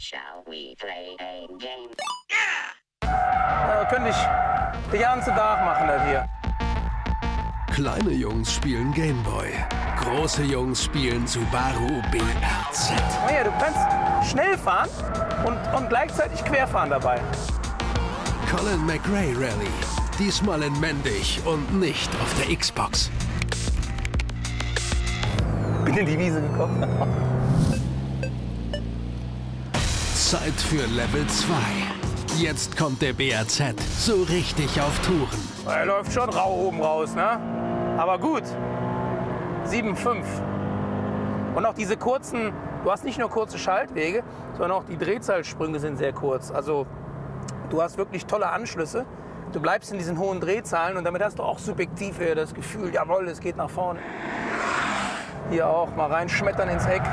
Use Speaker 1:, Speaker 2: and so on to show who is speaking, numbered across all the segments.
Speaker 1: Shall we play a game?
Speaker 2: Könnte ich den ganzen Tag machen, das hier.
Speaker 3: Kleine Jungs spielen Gameboy. Große Jungs spielen Subaru BRZ.
Speaker 2: Oh ja, du kannst schnell fahren und gleichzeitig querfahren dabei.
Speaker 3: Colin McRae Rally. Diesmal in männlich und nicht auf der Xbox.
Speaker 2: Bin in die Wiese gekommen.
Speaker 3: Zeit für Level 2. Jetzt kommt der BRZ so richtig auf Touren.
Speaker 2: Er läuft schon rau oben raus, ne? Aber gut. 7,5. Und auch diese kurzen, du hast nicht nur kurze Schaltwege, sondern auch die Drehzahlsprünge sind sehr kurz. Also du hast wirklich tolle Anschlüsse. Du bleibst in diesen hohen Drehzahlen und damit hast du auch subjektiv eher das Gefühl, jawohl, es geht nach vorne. Hier auch mal reinschmettern ins Eck.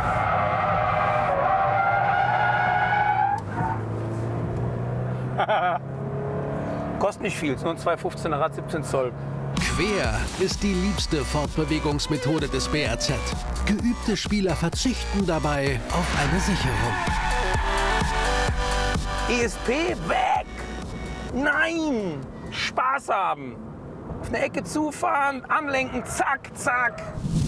Speaker 2: Kostet nicht viel, es ist nur ein 215er Rad, 17 Zoll.
Speaker 3: Quer ist die liebste Fortbewegungsmethode des BRZ. Geübte Spieler verzichten dabei auf eine Sicherung.
Speaker 2: ESP weg! Nein! Spaß haben! Auf eine Ecke zufahren, anlenken, zack, zack!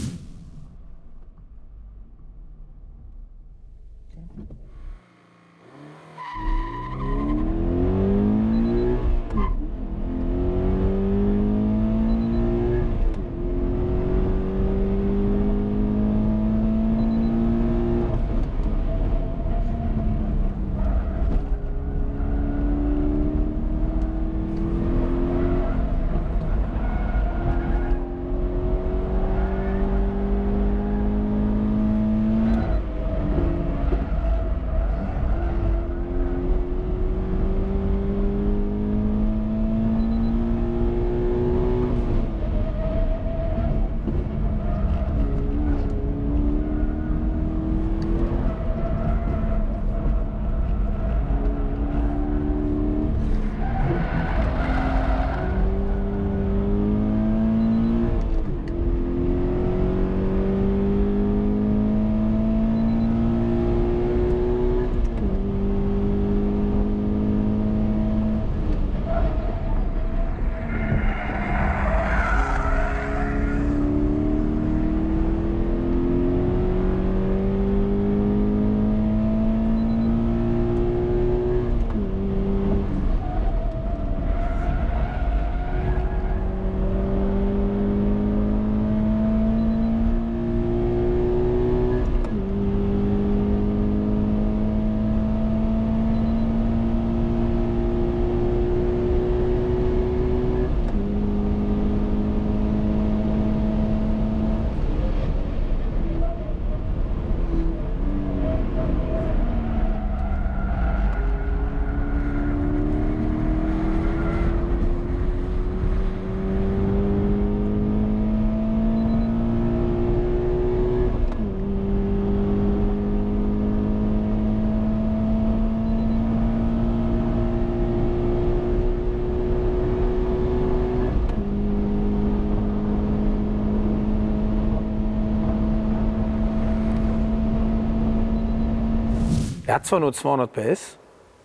Speaker 2: Er hat zwar nur 200 PS,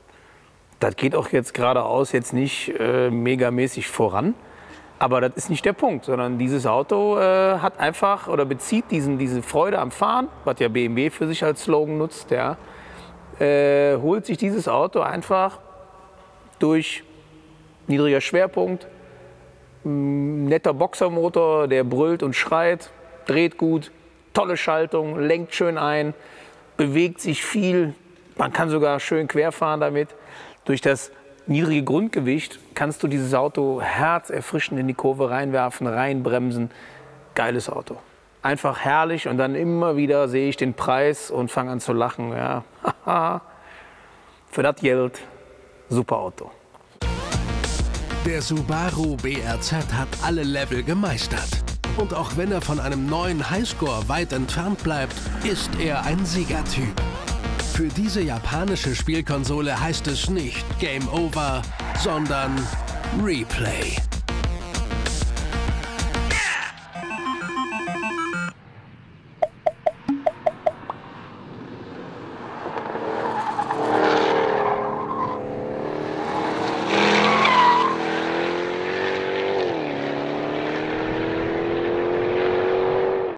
Speaker 2: das geht auch jetzt geradeaus jetzt nicht megamäßig voran, aber das ist nicht der Punkt, sondern dieses Auto hat einfach oder bezieht diese Freude am Fahren, was ja BMW für sich als Slogan nutzt, ja, holt sich dieses Auto einfach durch niedriger Schwerpunkt, netter Boxermotor, der brüllt und schreit, dreht gut, tolle Schaltung, lenkt schön ein, bewegt sich viel. Man kann sogar schön querfahren damit. Durch das niedrige Grundgewicht kannst du dieses Auto herzerfrischend in die Kurve reinwerfen, reinbremsen. Geiles Auto. Einfach herrlich und dann immer wieder sehe ich den Preis und fange an zu lachen. Ja. Für das Geld, super Auto.
Speaker 3: Der Subaru BRZ hat alle Level gemeistert. Und auch wenn er von einem neuen Highscore weit entfernt bleibt, ist er ein Siegertyp. Für diese japanische Spielkonsole heißt es nicht Game Over, sondern Replay.